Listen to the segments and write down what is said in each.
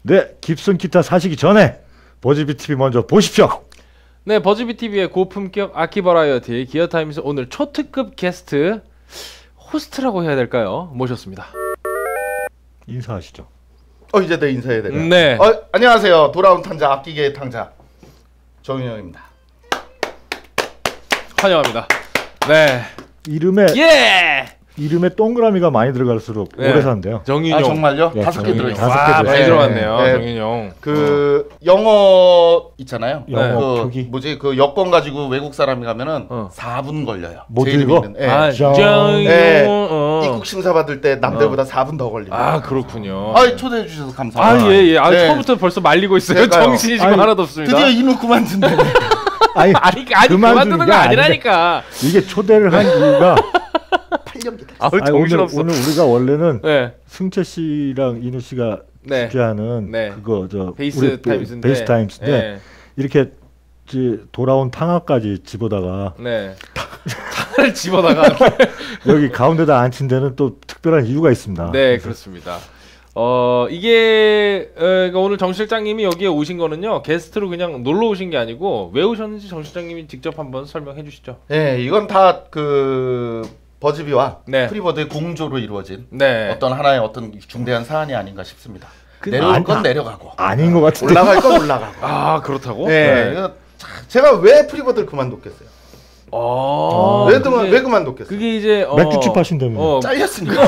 네, 깁슨 기타 사시기 전에 버즈비 TV 먼저 보십시오. 네, 버즈비 TV의 고품격 악기 버라이어티 기어타임즈 오늘 초특급 게스트 호스트라고 해야 될까요? 모셨습니다. 인사하시죠. 이제 내 인사해야 되나? 네. 안녕하세요. 돌아온 탕자 악기계의 탕자 정윤영입니다. 환영합니다. 네. 이름에 동그라미가 많이 들어갈수록 네. 오래 산대요. 정윤용. 아 정말요? 예, 5개 들어있어요. 다섯 개 많이 들어있어요. 들어갔네요. 네. 정윤용. 그 영어 있잖아요. 영어 그 표기. 뭐지 그 여권 가지고 외국 사람이 가면은 4분 걸려요. 못 제 이름 읽어? 있는. 예. 아, 정윤용. 네. 입국 심사 받을 때 남들보다 4분 더 걸립니다. 아, 그렇군요. 초대해 주셔서 감사합니다. 아, 예. 네. 처음부터 벌써 말리고 있어요. 그러니까요. 정신이 지금 하나도 없습니다. 드디어 인우 그만둔다. 아니 그만두는 거 게 아니라 아니라니까. 이게 초대를 한 이유가 8년 기다. 정신없어. 오늘 우리가 원래는 네. 승채 씨랑 인우 씨가 네. 주최하는 네. 그거 저 베이스 타임스인데. 베이스 타임스인데 네. 이렇게 돌아온 탕화까지 집어다가 네. 탕을 집어다가 여기 가운데다 앉힌 데는 또 특별한 이유가 있습니다. 네, 그렇습니다. 이게 그러니까 오늘 정 실장님이 여기에 오신 거는요 게스트로 그냥 놀러 오신 게 아니고 왜 오셨는지 정 실장님이 직접 한번 설명해 주시죠. 네, 이건 다 그 버즈비와 네. 프리버드의 공조로 이루어진 네. 어떤 하나의 어떤 중대한 사안이 아닌가 싶습니다. 그- 내려올 건 내려가고 아닌 것 같은데. 올라갈 건 올라가고. 아, 그렇다고? 네. 이거 제가 왜 프리버드를 그만뒀겠어요? 왜 그만뒀겠어요? 그게 이제 맥주집 하신다며. 잘렸으니까.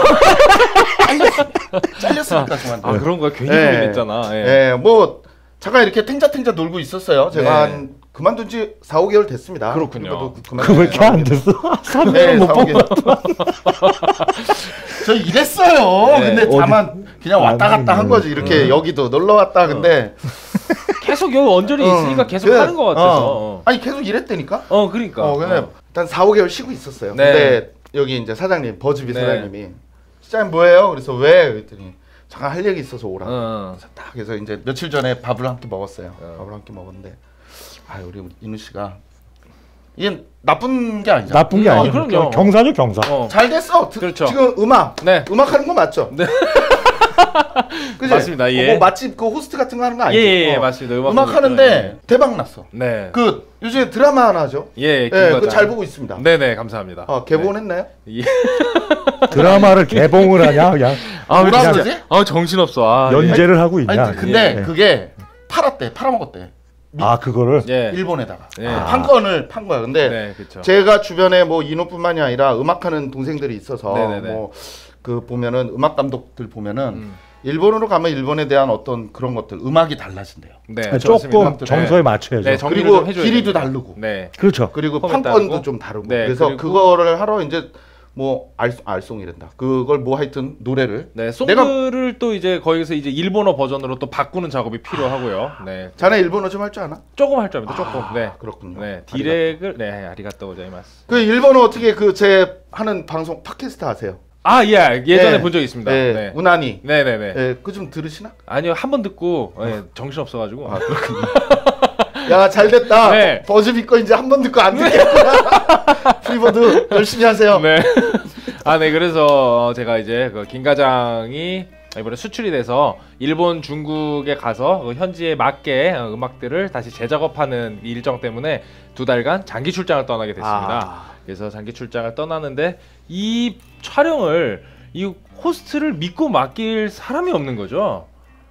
잘렸으니까 그만뒀어요. 그런 거야. 괜히 네. 고민했잖아. 예. 네, 뭐 잠깐 이렇게 탱자탱자 놀고 있었어요. 제가 네. 한 그만둔 지 4, 5개월 됐습니다. 그렇군요. 그왜 이렇게 안 됐어? 3년은 네, 못 4, 본 5개월. 저 이랬어요. 네. 근데 다만 그냥 왔다 갔다 한 거지. 이렇게 여기도 놀러 왔다. 근데 계속 여기 언저리 있으니까 계속 그래, 하는 것 같아서. 아니 계속 이랬다니까. 그러니까. 근데 일단 4, 5개월 쉬고 있었어요. 네. 근데 여기 이제 사장님, 버즈비 네. 사장님이 시장님 뭐예요? 그래서 왜? 그랬더니 잠깐 할 얘기 있어서 오라고. 그래서 딱 그래서 이제 며칠 전에 밥을 함께 먹었어요. 밥을 함께 먹었는데 우리 인우 씨가 이게 나쁜 게 아니잖아. 나쁜 게 아니에요. 그럼요. 경사죠, 경사. 잘 됐어. 그렇죠. 지금 음악 하는 거 맞죠? 네. 그치? 맞습니다. 예. 뭐 맛집 그 호스트 같은 거 하는 거 아니죠? 예, 맞습니다. 음악 하는데 대박 났어. 네. 그 요즘에 드라마 하나 하죠? 예, 그거 잘 보고 있습니다. 네네, 감사합니다. 개봉은 했나요? 예. 드라마를 개봉을 하냐, 그냥 뭐라 그러지? 정신없어. 연재를 하고 있냐. 아니 근데 예. 그게 팔아먹었대. 그거를 예. 일본에다가 예. 판권을 판 거야. 근데 네, 그렇죠. 제가 주변에 뭐 인호뿐만이 아니라 음악하는 동생들이 있어서 네네네. 뭐 그 보면은 음악 감독들 보면은 일본으로 가면 일본에 대한 어떤 그런 것들 음악이 달라진대요. 네, 조금 정서에 맞춰야죠. 네, 정리를 그리고 좀 해줘야 길이도 됩니다. 다르고. 네. 그렇죠. 그리고 폼에 판권도 따르고. 좀 다르고. 네, 그래서 그리고- 그거를 하러 이제 뭐 알송이란다. 그걸 뭐 하여튼 노래를 네, 송글을 또 이제 거기서 이제 일본어 버전으로 또 바꾸는 작업이 필요하고요. 네. 자네 일본어 좀 할 줄 아나? 조금 할 줄 압니다. 조금. 네. 그렇군요. 네. 디렉을 아리가또 고자이마스. 그 일본어 어떻게 그 제 하는 방송 팟캐스트 아세요? 예전에 네. 본 적 있습니다. 네. 네. 우나니. 네네네. 네, 그 좀 들으시나? 아니요, 한 번 듣고 정신 없어가지고. 야, 잘 됐다. 네. 버즈비 거 이제 한 번 듣고 안 듣겠구나. 프리버드 열심히 하세요. 네. 네, 그래서 제가 이제 그 김 과장이 이번에 수출이 돼서 일본, 중국에 가서 그 현지에 맞게 음악들을 다시 재작업하는 일정 때문에 2달간 장기 출장을 떠나게 됐습니다. 그래서 장기 출장을 떠나는데 이 촬영을 이 호스트를 믿고 맡길 사람이 없는 거죠.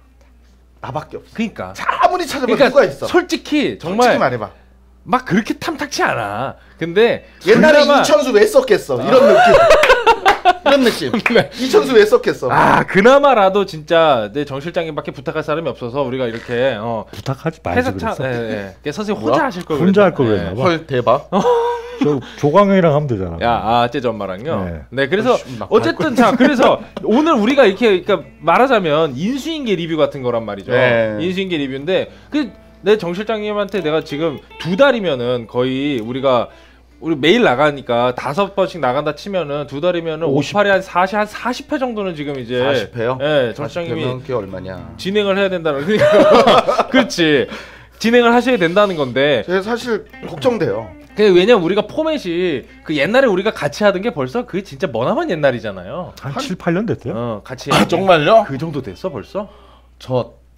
나밖에 없어. 그러니까 아무리 찾아봐도 누가 있어. 솔직히 솔직히 정말 말해봐. 막 그렇게 탐탁치 않아. 근데 옛날에 그나마- 이천수 왜 썼겠어? 이런 느낌. 이런 느낌. 네. 이천수 왜 썼겠어? 그나마라도 진짜 내 정 실장님밖에 부탁할 사람이 없어서 우리가 이렇게 부탁하지 말지 회사차 그랬어. 선생님 뭐야? 혼자 하실 걸 혼자 할 걸 그랬나? 그랬나 봐. 헐 대박. 저 조광현이랑 하면 되잖아. 제 엄마랑요. 네. 네, 그래서 막 어쨌든 그래서 오늘 우리가 이렇게 그러니까 말하자면 인수인계 리뷰 같은 거란 말이죠. 네. 인수인계 리뷰인데 내 정 실장님한테 내가 지금 2달이면은 거의 우리 매일 나가니까 5번씩 나간다 치면은 2달이면은 50. 58에 한 40회 정도는 지금 이제 40회요? 네, 정 실장님이 그게 얼마냐? 진행을 해야 된다는 그러니까 그렇지. 진행을 하셔야 된다는 건데 제가 사실 걱정돼요. 왜냐면 우리가 포맷이 그 옛날에 우리가 같이 하던 게 벌써 그게 진짜 머나먼 옛날이잖아요. 한 7, 8년 됐대요. 같이 정말요? 그 정도 됐어 벌써? 저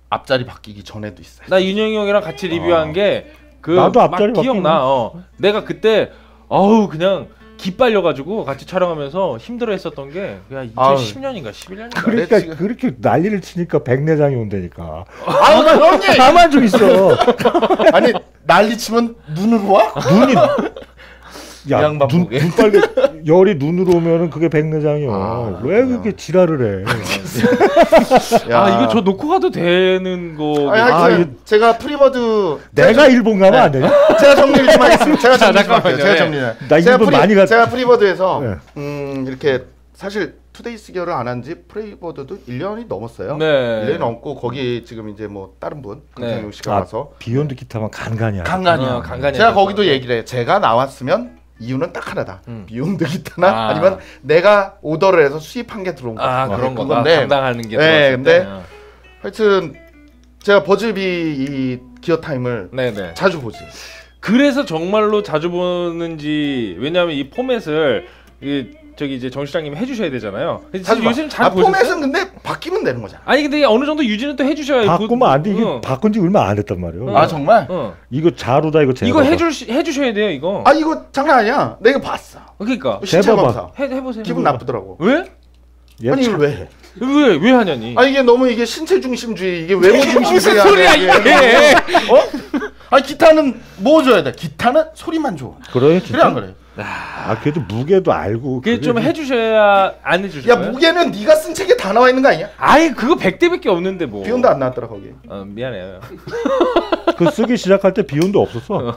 앞자리 바뀌기 전에도 있어요. 나 윤영이 형이랑 같이 리뷰한 게 그 나도 막 앞자리 기억나. 내가 그때 그냥 기빨려가지고 같이 촬영하면서 힘들어했었던 게 그냥 2010년인가 11년인가. 그러니까 지금... 그렇게 난리를 치니까 백내장이 온다니까. 그럼요. 가만 좀 있어. 아니 난리 치면 눈으로 와? 눈이 양반 보게. 눈 빨개 열이 눈으로 오면은 그게 백내장이요. 왜 그렇게 지랄을 해? 이거 저 놓고 가도 되는 거. 하여튼 제가 프리버드 내가 일본 가면 안 되냐? 제가 정리를 좀 하겠습니다. 제가 정리 좀 할게요. 제가 정리를. 나 일본 많이 갔. 제가 프리버드에서 네. 이렇게 사실 투데이스 기어를 안 한 지 프리버드도 1년이 넘었어요. 네. 1년이 넘고 거기 지금 이제 뭐 다른 분 강상용 씨가 와서 비욘드 기타만 간간이야. 간간이야. 간간이야. 제가 거기도 얘기를 해요. 제가 나왔으면 이유는 딱 하나다. 비욘드 기타나 아니면 내가 오더를 해서 수입한 게 들어온 거. 그런 건데. 감당하는 게. 네, 근데 하여튼 제가 버즈비 이 기어 타임을 네네. 자주 보지. 그래서 정말로 자주 보는지 왜냐하면 이 포맷을 저기 이제 정 시장님이 해주셔야 되잖아요. 요즘 잘 보셨어요? 포맷은 근데 바뀌면 되는 거잖아. 아니 근데 어느 정도 유지는 또 해주셔야. 바꾸면 안 돼. 이게 바꾼 지 얼마 안 됐단 말이에요. 아 정말? 이거 자루다 이거 제발. 이거 해주셔야 돼요 이거. 이거 장난 아니야. 내가 봤어. 그러니까 신체 검사. 해보세요. 기분 나쁘더라고. 왜? 아니 이걸 왜 해? 왜 하냐니? 이게 너무 이게 신체 중심주의, 이게 외모 중심주의. 무슨 소리야 이게? 기타는 뭐 줘야 돼? 기타는 소리만 줘. 그래 진짜? 그래 안 그래? 그래도 무게도 알고. 그게 좀 해주셔야 안 해주셔요? 야 무게는 네가 쓴 책에 다 나와 있는 거 아니야? 그거 100대밖에 없는데 뭐. 비욘드 안 나왔더라 거기. 미안해요. 그 쓰기 시작할 때 비욘드 없었어.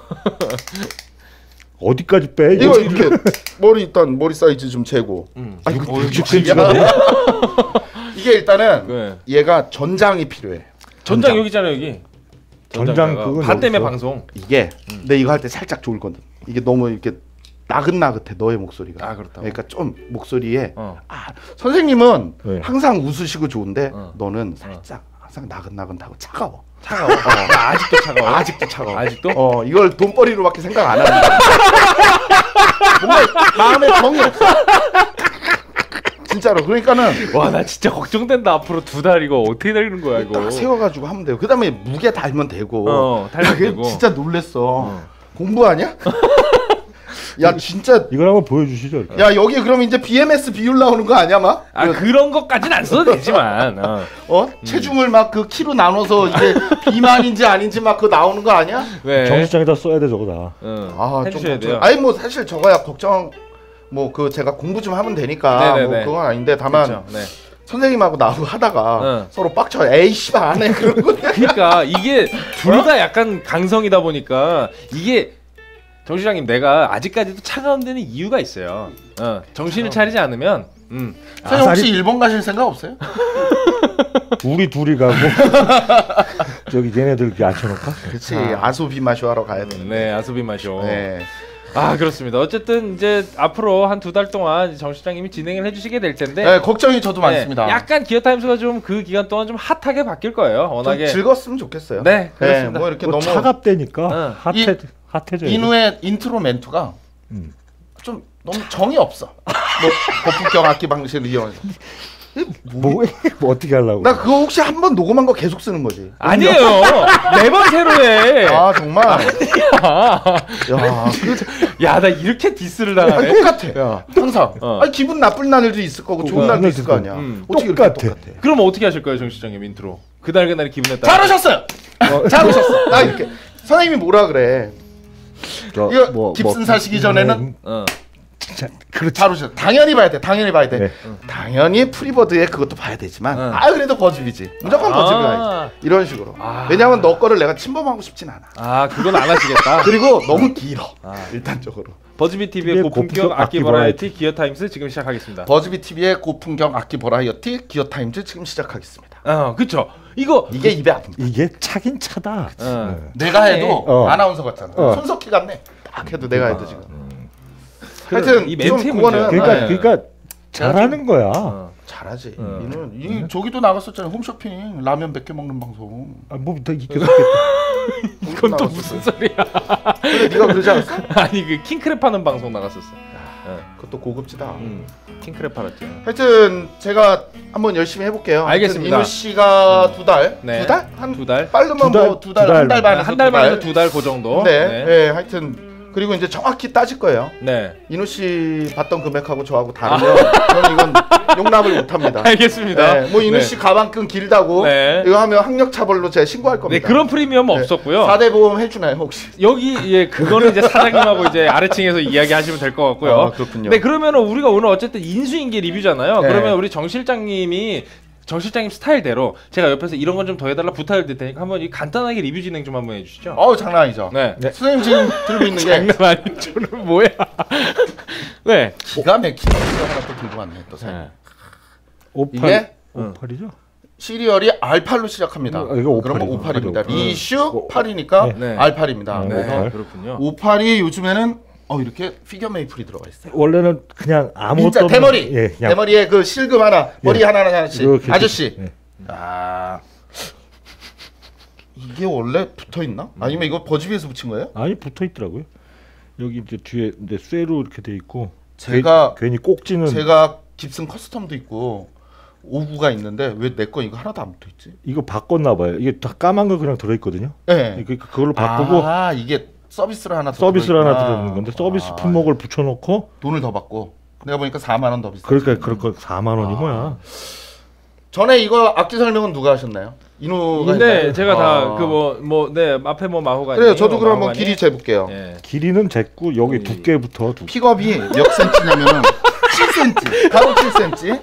어디까지 빼? 이거 이렇게 머리 사이즈 좀 재고. 이거 60cm가 이게 일단은 얘가 전장이 필요해. 전장 여기 있잖아요 여기. 전장 그건 다 때문에 방송. 이게 근데 이거 할 때 살짝 좋을 건데 이게 너무 이렇게 나긋나긋해 너의 목소리가. 그렇다. 그러니까 좀 목소리에 선생님은 네. 항상 웃으시고 좋은데 너는 살짝 항상 나긋나긋하고 차가워. 아직도 차가워. 아직도 차가워. 아직도? 이걸 돈벌이로밖에 생각 안 하는 거야. 뭔가 마음에 정이 없어. 진짜로. 그러니까는 나 진짜 걱정된다. 앞으로 2달 이거 어떻게 되는 거야 이거. 딱 세워가지고 하면 돼요. 그다음에 무게 달면 되고. 달면 되고. 진짜 놀랬어. 공부하냐? 야 진짜 이걸 한번 보여주시죠. 이렇게. 야 여기 그럼 이제 BMS 비율 나오는 거 아니야 막? 그런 것까지는 안 써도 되지만 체중을 막 그 키로 나눠서 이게 비만인지 아닌지 막 그거 나오는 거 아니야? 네. 정수장에다 써야 돼 저거 다. 해주셔야 돼요. 아니 뭐 사실 저거야 걱정 그 제가 공부 좀 하면 되니까 뭐 그건 아닌데 다만 그렇죠. 네. 선생님하고 나하고 하다가 서로 빡쳐. 에이 씨발 안 해 그런 거. 그러니까 이게 둘 다 약간 강성이다 보니까 이게 정 시장님 내가 아직까지도 차가운 데는 이유가 있어요. 정신을 차리지 않으면 선생님 혹시 일본 가실 생각 없어요? 둘이 가고 저기 얘네들 이렇게 앉혀놓을까? 그렇지. 아소비 마쇼 하러 가야 돼. 네, 아소비 마쇼. 네. 그렇습니다. 어쨌든 이제 앞으로 한 2달 동안 정 시장님이 진행을 해주시게 될 텐데. 네, 걱정이 저도 많습니다. 약간 기어 타임스가 좀 그 기간 동안 좀 핫하게 바뀔 거예요. 워낙에 즐거웠으면 좋겠어요. 네, 그렇습니다. 뭐 이렇게 뭐 너무 차갑대니까 핫해져. 인후의 인트로 멘트가 좀 너무 정이 없어. 뭐 거품격 악기 방식을 이용해서. 뭐 어떻게 하려고? 나 그거 혹시 한 번 녹음한 거 계속 쓰는 거지? 아니에요. 매번 새로 해. 정말. 야, 나 이렇게 디스를 당하네. 똑같아. 항상. 기분 나쁠 날도 있을 거고 좋은 날도 있을 거 아니야. 어떻게 똑같아. 똑같아. 그럼 어떻게 하실 거예요, 정 시장님 인트로? 그날의 기분에 따라. 잘하셨어요. 잘하셨어. 이렇게 선생님이 뭐라 그래? 이거 깁슨 사시기 전에는 그렇지. 잘하셨어. 당연히 봐야 돼. 네. 당연히 프리버드에 그것도 봐야 되지만 그래도 버즈비지. 무조건 버즈비야. 이런 식으로. 왜냐면 너 거를 내가 침범하고 싶진 않아. 그건 안 하시겠다. 그리고 너무 길어. 일단적으로. 버즈비 TV의 고품격 악기 버라이어티 기어 타임스 지금 시작하겠습니다. 버즈비 TV의 고품격 악기 버라이어티 기어 타임즈 지금 시작하겠습니다. 그쵸. 이게 입에 아픕니다. 이게 차긴 차다. 내가 해도 아나운서 같잖아. 손석희 같네. 딱 해도 내가 해도 지금. 하여튼 이 멘트의 그거는 그러니까 잘하는 거야. 잘하지. 이는 저기도 나갔었잖아. 홈쇼핑 라면 100개 먹는 방송. 뭐더 있겠다. 이건 또 무슨 소리야? 근데 네가 그러지 않았어? 아니 그 킹크랩 하는 방송 나갔었어. 그것도 고급지다. 킹크랩 팔았죠. 하여튼 제가 한번 열심히 해볼게요. 알겠습니다. 이누 씨가 두 달, 네. 두 달? 한 두 달? 빠르면 뭐 두 달, 한 달 반, 한 달 반에서 두 달 그 정도. 네, 네, 하여튼 그리고 이제 정확히 따질 거예요. 네. 이누 씨 받던 금액하고 저하고 다르면 저는 이건 용납을 못합니다. 알겠습니다. 네, 뭐 이누 씨 가방끈 길다고 네. 이거 하면 학력차별로 제가 신고할 네, 겁니다. 그런 프리미엄은 없었고요. 4대 보험 해주나요 혹시? 여기 예 그거는 이제 사장님하고 이제 아래층에서 이야기하시면 될 것 같고요. 아, 그렇군요. 네, 그러면은 우리가 오늘 어쨌든 인수인계 리뷰잖아요. 네. 그러면 우리 정 실장님 스타일대로 제가 옆에서 이런 건 좀 더 해달라 부탁을 드릴 테니까 한번 간단하게 리뷰 진행 좀 한번 해주시죠. 장난 아니죠. 네. 선생님 지금 들고 있는 게 장난 아니죠는 뭐야? 네. 기가 막히는 거 하나 또 들고 왔네 또 살. 네. 58, 이게 58이죠? 시리얼이 R8로 시작합니다. 이거 58 그러면 이고. 58입니다. 리슈 네. 8이니까 네. R8입니다. 네. 그래서 그렇군요. 58이 요즘에는 이렇게 피겨 메이플이 들어가 있어요. 원래는 그냥 아무것도 진짜 없는- 대머리. 예, 그냥 대머리에 그 실금 하나, 머리 하나씩. 이렇게 아저씨. 예. 아. 이게 원래 붙어 있나? 아니면 이거 버즈비에서 붙인 거예요? 아니 붙어 있더라고요. 여기 이제 뒤에 이제 쇠로 이렇게 돼 있고 제가 괜히 꼭지는 제가 깁슨 커스텀도 있고 5구가 있는데 왜 내 거 이거 하나도 안 붙어 있지? 이거 바꿨나 봐요. 이게 다 까만 거 그냥 들어 있거든요. 네. 그걸로 바꾸고 이게 서비스를 하나 더 서비스를 하나 들어있구나. 들어있는 건데 서비스 품목을 붙여놓고 돈을 더 받고 내가 보니까 4만 원 더 비싸. 그러니까 그럴 거 4만 원이 뭐야? 전에 이거 악기 설명은 누가 하셨나요? 인우가 근데 했나요? 제가 다 그 네 앞에 뭐 마호가 그래요. 저도 그럼 한번 길이 재볼게요. 예. 길이는 쟀고 여기 두께부터 픽업이 몇 센치냐면은 7cm, 바로 7cm.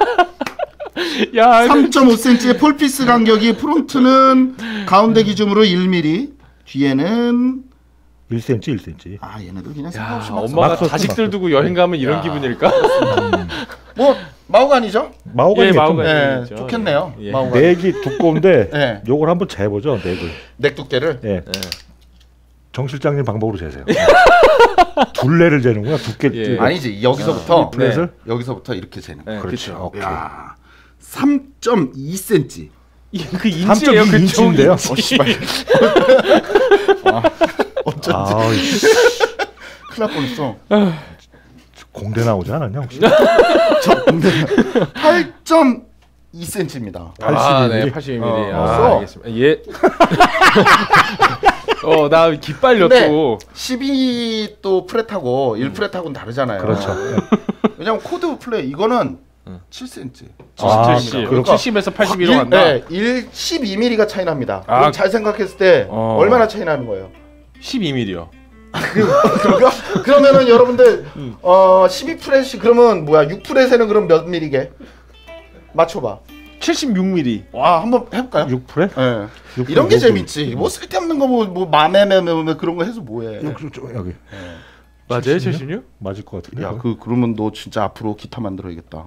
야, 3.5cm의 폴피스 간격이 프론트는 가운데 기준으로 1mm, 뒤에는 1cm, 1cm. 얘네들 그냥 야, 생각없이 막 엄마가 막 썼어, 자식들 막 두고 여행 가면 이런 야. 기분일까? 뭐 마호가니죠? 마호가니 예, 마호가니. 네, 있죠. 좋겠네요. 예. 마호가니. 넥이 두꺼운데 네. 요걸 한번 재보죠. 넥을. 넥 두께를. 예. 정 실장님 방법으로 재세요. 둘레를 재는구나. 두께. 예. 아니지 여기서부터 플랫을 여기서부터 이렇게 재는 거예요. 네, 그렇죠. 그렇죠. 오케이. 야, 3.2cm. 그 인치예요, 3.2 그쪽 인치인데요? 인치. 씨발. 어쩐지 아, 이씨, 큰일 날 뻔했어. 공대 나오지 않았냐 혹시? 8.2cm입니다. 82mm. 네, 82mm. 82mm. 써. 알겠습니다. 예. 나 기빨려 근데 또. 12또 프렛하고 1프렛하고는 다르잖아요. 그렇죠. 왜냐면 코드 플레이 이거는 7cm. 아, 70. 그렇죠. 70에서 82로 간다. 네, 12mm가 차이 납니다. 아. 그럼 잘 생각했을 때 얼마나 차이 나는 거예요? 12mm요. 그런가? 그러면은 여러분들 12프렛이 그러면 뭐야? 6프렛에는 그럼 몇 미리게? 맞춰봐. 76mm. 와, 한번 해볼까요? 6프레? 네. 6프레 이런 게 여기. 재밌지. 뭐 쓸데없는 거 뭐 맘에매 그런 거 해서 뭐해? 여기. 맞아요, 76? 맞을 것 같은데. 야, 그러면 너 진짜 앞으로 기타 만들어야겠다.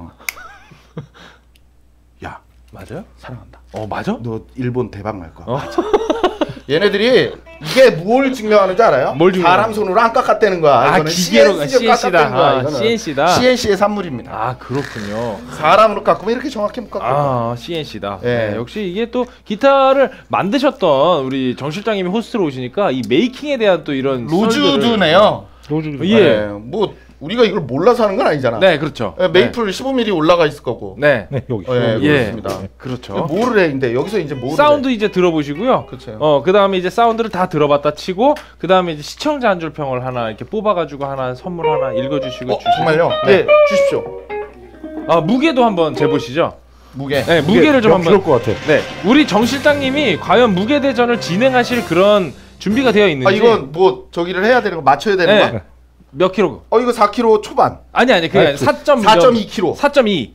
야, 맞아요? 사랑한다. 맞아? 너 일본 대박 날 거야. 얘네들이 이게 뭘 증명하는지 알아요? 뭘 증명하는 사람 손으로 안 깎았다는 거야. 이거는 기계로 CNC로 깎았다는 거야. CNC다. 이거는. CNC다. CNC의 산물입니다. 그렇군요. 사람으로 깎으면 이렇게 정확히 못 깎아. CNC다. 예. 네, 역시 이게 또 기타를 만드셨던 우리 정 실장님이 호스트로 오시니까 이 메이킹에 대한 또 이런 로즈우드네요. 로즈. 예. 네, 뭐 우리가 이걸 몰라서 하는 건 아니잖아. 네, 그렇죠. 메이플 15mm 올라가 있을 거고. 네. 네, 여기. 예, 예. 그렇습니다. 그렇죠. 뭐를 해? 근데 여기서 이제 뭐를 사운드 해? 이제 들어보시고요. 그렇죠. 그다음에 이제 사운드를 다 들어봤다 치고 그다음에 이제 시청자 한 줄 평을 하나 이렇게 뽑아 가지고 하나 선물 하나 읽어 주시고 주시고. 정말요? 네. 네, 주십시오. 무게도 한번 재 보시죠. 무게. 네, 무게를 좀 몇 한번. 킬로일 것 같아. 네. 우리 정 실장님이 과연 무게 대전을 진행하실 그런 준비가 되어 있는지. 이건 뭐 저기를 해야 되는 거 맞춰야 되는 네. 거야? 몇 킬로? 이거 4kg 초반. 아니 그게 아니, 4.2kg. 4.2.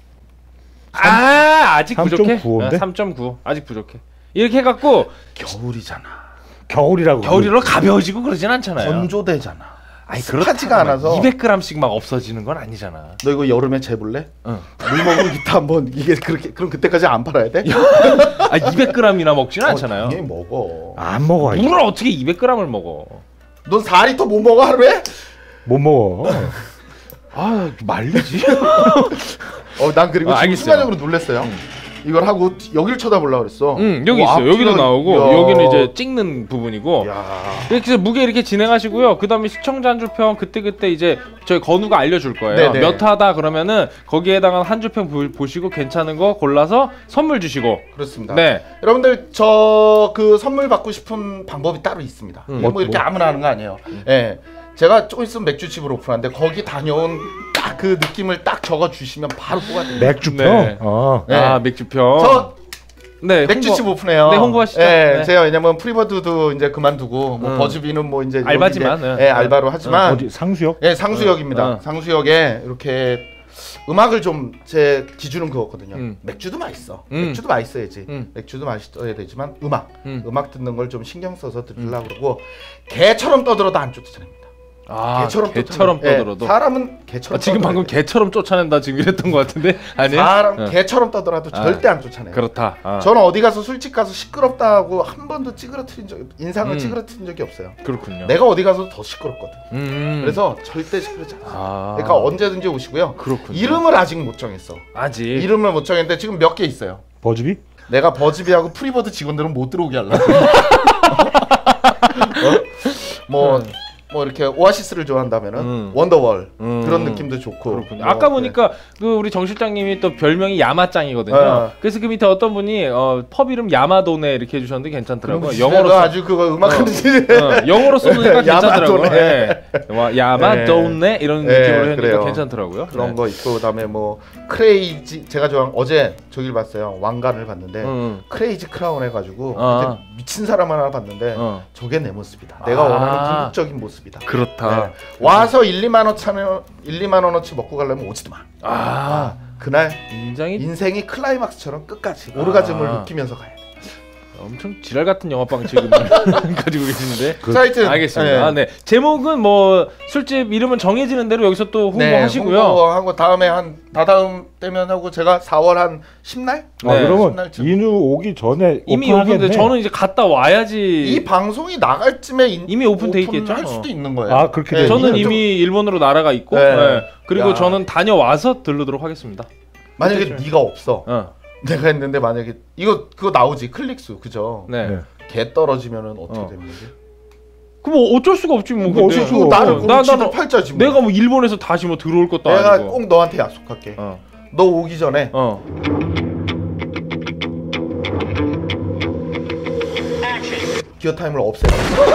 아직 부족해. 3.9 인데? 3.9. 아직 부족해. 이렇게 해 갖고 겨울이잖아. 겨울이라고. 겨울이라 가벼워지고 그러진 않잖아요. 건조되잖아. 아니 습하지가 않아서. 200g씩 막 없어지는 건 아니잖아. 너 이거 여름에 재볼래? 응. 물 먹으면 기타 한번 이게 그렇게 그럼 그때까지 안 팔아야 돼? 200g이나 먹지는 않잖아요. 당연히 먹어. 안 먹어. 이거. 물을 어떻게 200g을 먹어? 넌 4리터 못 먹어 하루에? 못 먹어. 말리지. 난 그리고 지금 알겠어요. 순간적으로 놀랐어요. 이걸 하고 여기를 쳐다보려고 그랬어. 여기 있어요. 여기도 나오고 야. 여기는 이제 찍는 부분이고. 야. 이렇게 해서 무게 이렇게 진행하시고요. 그다음에 시청자 한 줄평 그때 이제 저희 건우가 알려줄 거예요. 네네. 몇 화다 그러면은 거기에 해당하는 한 줄평 보시고 괜찮은 거 골라서 선물 주시고. 그렇습니다. 네. 여러분들 저 그 선물 받고 싶은 방법이 따로 있습니다. 이게 뭐 이렇게 아무나 하는 거 아니에요. 예. 제가 조금 있으면 맥주집을 오픈하는데 거기 다녀온 딱 그 느낌을 딱 적어 주시면 바로 뽑아드립니다. 맥주평. 네. 네. 아 맥주평. 저 네. 맥주집 오픈해요. 네, 홍보하시죠. 네, 네. 제가 왜냐면 프리버드도 이제 그만두고 뭐 버즈비는 뭐 이제 알바지만. 여기 이제, 알바로 하지만 어디 상수역? 예, 상수역입니다. 상수역에 이렇게 음악을 좀 제 기준은 그거거든요. 맥주도 맛있어. 맥주도 맛있어야지. 맥주도 맛있어야 되지만 음악 듣는 걸 좀 신경 써서 들으려고 그러고 개처럼 떠들어도 안 쫓아냅니다. 아, 개처럼 떠들어도. 사람은 개처럼 지금 방금 개처럼 쫓아낸다 지금 이랬던 것 같은데 아니에요? 사람 개처럼 떠들어도 절대 안 쫓아내요. 그렇다. 저는 어디 가서 술집 가서 시끄럽다고 한 번도 찌그러뜨린 적 인상을 찌그러뜨린 적이 없어요. 그렇군요. 내가 어디 가서 더 시끄럽거든. 그래서 절대 시끄럽지 않아요. 그러니까 언제든지 오시고요. 그렇군요. 이름을 아직 못 정했어. 이름을 못 정했는데 지금 몇 개 있어요. 버즈비? 내가 버즈비하고 프리버드 직원들은 못 들어오게 하려고. 뭐 이렇게 오아시스를 좋아한다면은 원더월 그런 느낌도 좋고. 그렇군요. 아까 보니까 그 우리 정 실장님이 또 별명이 야마짱이거든요. 그래서 그 밑에 어떤 분이 펍 이름 야마도네 이렇게 해주셨는데 괜찮더라고요. 영어로 아주 그거 음악하는 영어로 써놓으니까 괜찮더라고요. 야마도네. 야마도네 이런 느낌으로 했는데 그래요. 괜찮더라고요. 그런 거 있고 그다음에 뭐 크레이지 제가 좋아하는 어제 저길 봤어요. 왕관을 봤는데 크레이지 크라운 해가지고 그때 미친 사람 하나 봤는데 저게 내 모습이다. 내가 원하는 궁극적인 모습이다. 그렇다. 네. 와서 1-2만 원어치 먹고 가려면 오지도 마. 그날 굉장히 인생이 클라이막스처럼 끝까지 오르가즘을 느끼면서 가야 돼. 엄청 지랄 같은 영화방 지금 가지고 계시는데. 하여튼 알겠습니다. 네. 제목은 뭐 술집 이름은 정해지는 대로 여기서 또 홍보하시고요. 홍보하고 다음에 한 다다음 때면 하고 제가 4월 한 10날? 그러면 10날쯤. 인우 오기 전에 이미 오픈돼. 저는 이제 갔다 와야지. 이 방송이 나갈 쯤에 이미 오픈돼 있겠죠. 할 수도 있는 거예요. 그렇게 돼요. 저는 이미 일본으로 날아가 있고 그리고 저는 다녀와서 들르도록 하겠습니다. 만약에 네가 없어. 내가 했는데 만약에 그거 나오지 클릭수 그죠? 네. 개 떨어지면은 어떻게 되는 거지? 그럼 뭐 어쩔 수가 없지 뭐. 어쩔 수가 없고. 나는 팔자지 뭐. 내가 뭐 일본에서 다시 뭐 들어올 것도 내가 아니고. 꼭 너한테 약속할게. 너 오기 전에 기어 타임을 없애라.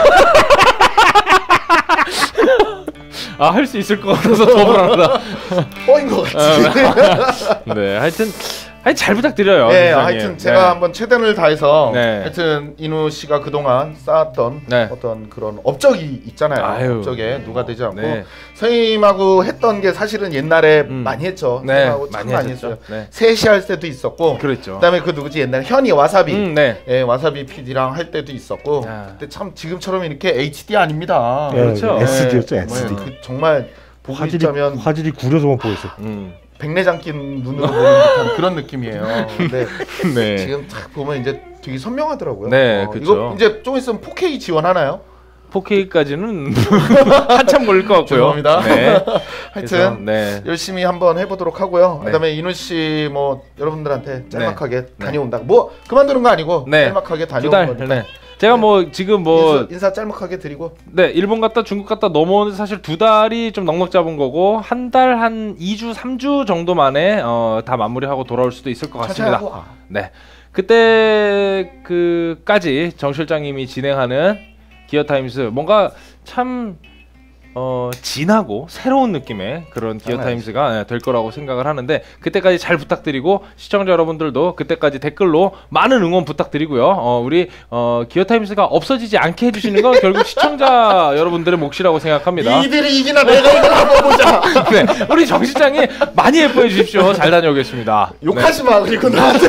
할 수 있을 것 같아서 더 불안하다. 뻥인 것 같지. 네, 하여튼 잘 부탁드려요. 네, 하여튼 제가 한번 최선을 다해서 하여튼 인우 씨가 그동안 쌓았던 어떤 그런 업적이 있잖아요. 업적에 누가 되지 않고 선생님하고 했던 게 사실은 옛날에 많이 했죠. 선생님하고 참 많이 했어요. 셋이 할 때도 있었고, 그랬죠. 그다음에 그 누구지 옛날에 현이 와사비, 와사비 PD랑 할 때도 있었고, 그때 참 지금처럼 이렇게 HD 아닙니다. 그렇죠. SD였죠, SD. 정말 보고 있자면 화질이 구려서만 보고 있어. 백내장 낀 눈으로 보는 듯한 그런 느낌이에요. 근데 지금 딱 보면 이제 되게 선명하더라고요. 네, 그렇죠. 이거 이제 좀 있으면 4K 지원하나요? 4K까지는 한참 걸릴 것 같고요. 죄송합니다. 네. 하여튼 열심히 한번 해보도록 하고요. 그다음에 인우 씨 뭐 여러분들한테 짤막하게 다녀온다. 뭐 그만두는 거 아니고 짤막하게 다녀온 거니까. 제가 뭐 지금 뭐 인사 짤막하게 드리고 일본 갔다 중국 갔다 넘어오는데 사실 2달이 좀 넉넉 잡은 거고 한 달 한 2주 3주 정도 만에 다 마무리하고 돌아올 수도 있을 것 같습니다. 네. 그때 그까지 정 실장님이 진행하는 기어타임스 뭔가 참 진하고 새로운 느낌의 그런 기어타임스가 될 거라고 생각을 하는데 그때까지 잘 부탁드리고 시청자 여러분들도 그때까지 댓글로 많은 응원 부탁드리고요. 우리 기어타임스가 없어지지 않게 해주시는 건 결국 시청자 여러분들의 몫이라고 생각합니다. 이들이 이기나 내가 이걸 한번 보자. 네, 우리 정 실장이 많이 예뻐해 주십시오. 잘 다녀오겠습니다. 욕하지 마 그리고 나한테.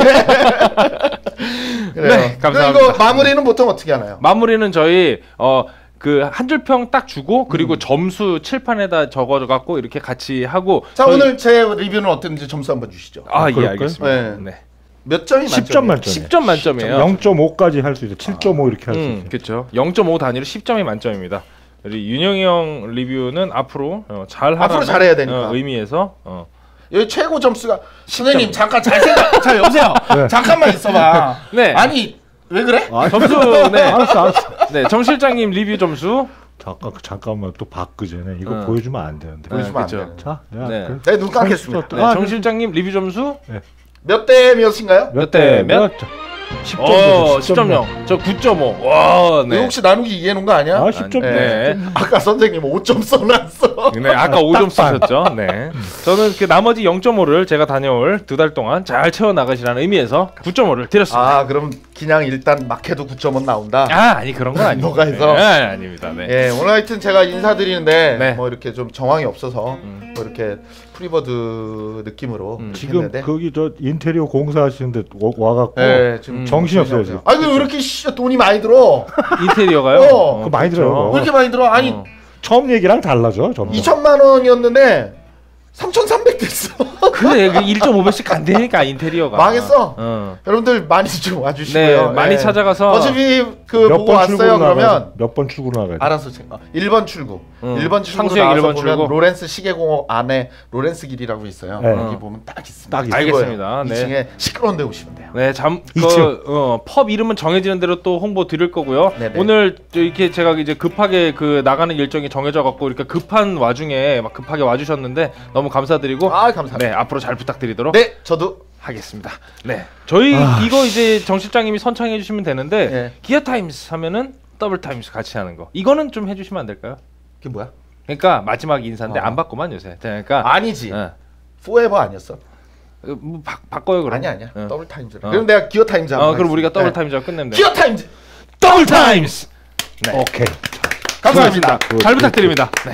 네, 감사합니다. 이거 마무리는 보통 어떻게 하나요? 마무리는 저희 그 한 줄평 딱 주고 그리고 점수 칠판에다 적어갖고 이렇게 같이 하고. 자 오늘 제 리뷰는 어땠는지 점수 한번 주시죠. 예, 알겠습니다. 네. 몇 점이 10점 만점. 10점 만점이에요. 0.5까지 할 수 있어. 7.5 이렇게 할 수 있어. 그렇죠. 0.5 단위로 10점이 만점입니다. 우리 윤영이 형 리뷰는 앞으로 잘 하라는 앞으로 잘해야 되니까 의미에서 여기 최고 점수가 선생님 잠깐 잘 생각. 자 여보세요. 네. 잠깐만 있어봐. 네. 아니 왜 그래? 점수 네. 알았어. 네, 정 실장님 리뷰 점수. 잠깐만 또 바꾸 전에 이거 응. 보여주면 안 되는데. 보여주면 안 그쵸. 돼요. 자, 야, 네. 그- 네, 눈 감겠습니다. 네, 정 실장님 리뷰 점수. 몇 대 몇인가요? 몇 대 몇? 10점. 10.0. 저 9.5. 와, 이거 네. 혹시 나누기 이해해 놓은 거 아니야? 아, 10점. 네. 아까 선생님 5점 써놨어. 네, 아까 5점 쓰셨죠. 네. 저는 그 나머지 0.5를 제가 다녀올 2달 동안 잘 채워 나가시라는 의미에서 9.5를 드렸습니다. 아 그럼 그냥 일단 막해도 9점은 나온다. 아니 그런 건 아니에요. 뭐가 해서? 네, 아닙니다. 네. 예, 오늘 하여튼 제가 인사드리는데 네. 뭐 이렇게 좀 정황이 없어서 뭐 이렇게 프리버드 느낌으로 지금 했는데. 거기 저 인테리어 공사하시는데 와갖고 예, 지금 정신이 없어요 지금. 아니 왜 이렇게 돈이 많이 들어? 인테리어가요? 그거 많이 들어요. 왜 이렇게 많이 들어? 아니 처음 얘기랑 달라져. 점점. 2천만 원이었는데 3,300 됐어. 그래, 1.5배씩 간다니까 인테리어가. 망했어. 어. 여러분들 많이 좀 네, 와주시고요. 많이 예. 찾아가서. 어차피 그 보고 왔어요. 그러면 몇 번 출구 나가야 돼. 알아서 제가 1번 출구. 1번 출구로 상수역 나와서 1번 보면 출구. 로렌스 시계공업 안에 로렌스 길이라고 있어요. 네. 여기 보면 딱 있습니다. 딱 있어요. 알겠습니다. 네. 2층에 시끄러운 데 오시면 돼요. 네, 펍 이름은 정해지는 대로 또 홍보 드릴 거고요. 네네. 오늘 이렇게 제가 이제 급하게 그 나가는 일정이 정해져 갖고 이렇게 급한 와중에 막 급하게 와주셨는데 너무 감사드리고. 아, 감사합니다. 네, 앞으로 잘 부탁드리도록 네, 저도 하겠습니다. 네, 저희 이거 이제 정 실장님이 선창해 주시면 되는데 네. 기아 타임스 하면은 더블 타임스 같이 하는 거. 이거는 좀 해주시면 안 될까요? 그게 뭐야? 그러니까 마지막 인사인데 안 받고만 요새. 그러니까 아니지. 예. 포에버 아니었어? 뭐 바꿔요 그럼. 아니야. 예. 더블 타임즈. 어. 그럼 내가 기어 타임즈 한번 그럼 우리가 더블 하겠습니다. 타임즈하고 끝내면 네. 돼요. 기어 타임즈. 더블 타임스. 네. 오케이. 감사합니다. 잘 부탁드립니다. 네.